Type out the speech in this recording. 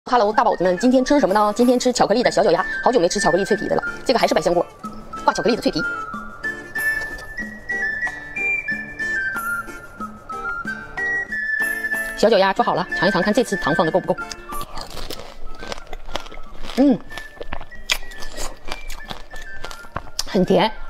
Hello， 大宝子们，今天吃什么呢？今天吃巧克力的小脚丫，好久没吃巧克力脆皮的了。这个还是百香果，挂巧克力的脆皮。小脚丫做好了，尝一尝，看这次糖放的够不够？很甜。